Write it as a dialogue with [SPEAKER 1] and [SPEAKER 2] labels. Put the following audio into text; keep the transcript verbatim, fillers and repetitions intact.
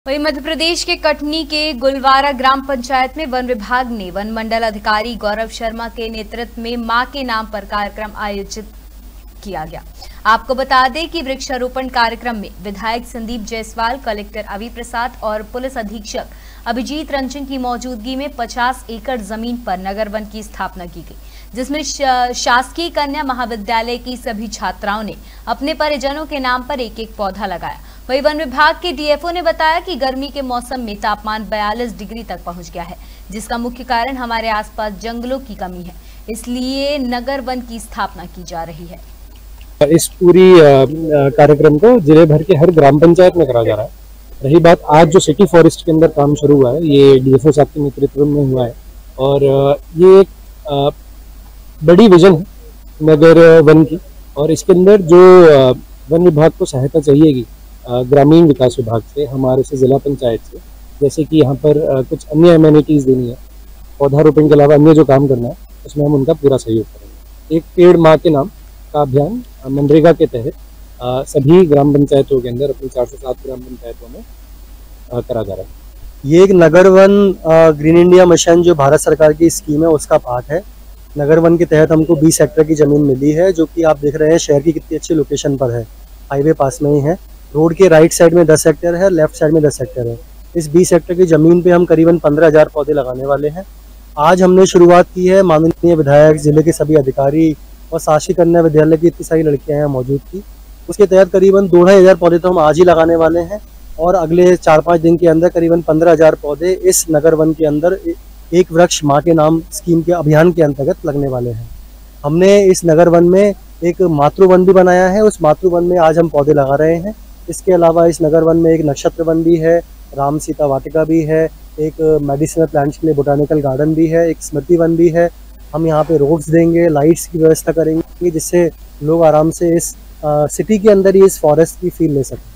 [SPEAKER 1] वहीं मध्य प्रदेश के कटनी के गुलवारा ग्राम पंचायत में वन विभाग ने वन मंडल अधिकारी गौरव शर्मा के नेतृत्व में मां के नाम पर कार्यक्रम आयोजित किया गया। आपको बता दें कि वृक्षारोपण कार्यक्रम में विधायक संदीप जायसवाल, कलेक्टर अवि प्रसाद और पुलिस अधीक्षक अभिजीत रंजन की मौजूदगी में पचास एकड़ जमीन पर नगर वन की स्थापना की गई, जिसमें शासकीय कन्या महाविद्यालय की सभी छात्राओं ने अपने परिजनों के नाम पर एक एक पौधा लगाया। वहीं वन विभाग के डीएफओ ने बताया कि गर्मी के मौसम में तापमान बयालीस डिग्री तक पहुंच गया है, जिसका मुख्य कारण हमारे आसपास जंगलों की कमी है, इसलिए नगर वन की स्थापना की जा रही है।
[SPEAKER 2] इस पूरी कार्यक्रम को जिले भर के हर ग्राम पंचायत में करा जा रहा है। रही बात आज जो सिटी फॉरेस्ट के अंदर काम शुरू हुआ है, ये डीएफओ साहब के नेतृत्व में हुआ है और ये एक बड़ी विजन है नगर वन की। और इसके अंदर जो वन विभाग को सहायता चाहिएगी ग्रामीण विकास विभाग से, हमारे से जिला पंचायत से, जैसे कि यहाँ पर कुछ अन्य एमेनिटीज देनी है, पौधारोपण के अलावा अन्य जो काम करना है उसमें हम उनका पूरा सहयोग करेंगे। एक पेड़ माँ के नाम का अभियान मनरेगा के तहत सभी ग्राम पंचायतों के अंदर अपनी चार सौ सात ग्राम पंचायतों में करा जा रहा है।
[SPEAKER 3] ये एक नगर वन ग्रीन इंडिया मिशन जो भारत सरकार की स्कीम है उसका पार्ट है। नगर वन के तहत हमको बीस हेक्टेयर की जमीन मिली है, जो कि आप देख रहे हैं शहर की कितनी अच्छी लोकेशन पर है, हाईवे पास में ही है। रोड के राइट साइड में दस हेक्टेयर है, लेफ्ट साइड में दस हेक्टेयर है। इस बीस हेक्टेयर की जमीन पे हम करीबन पंद्रह हजार पौधे लगाने वाले हैं। आज हमने शुरुआत की है, माननीय विधायक, जिले के सभी अधिकारी और शासकीय कन्या विद्यालय की इतनी सारी लड़कियां हैं मौजूद थी, उसके तहत करीबन दो ढाई हजार पौधे तो हम आज ही लगाने वाले हैं और अगले चार पाँच दिन के अंदर करीबन पंद्रह हजार पौधे इस नगर वन के अंदर एक वृक्ष माँ के नाम स्कीम के अभियान के अंतर्गत लगने वाले हैं। हमने इस नगर वन में एक मातृ वन भी बनाया है, उस मातृ वन में आज हम पौधे लगा रहे हैं। इसके अलावा इस नगर वन में एक नक्षत्र वन भी है, राम सीता वाटिका भी है, एक मेडिसिनल प्लांट्स के लिए बोटानिकल गार्डन भी है, एक स्मृति वन भी है। हम यहाँ पे रोड्स देंगे, लाइट्स की व्यवस्था करेंगे, जिससे लोग आराम से इस आ, सिटी के अंदर ही इस फॉरेस्ट की फील ले सकें।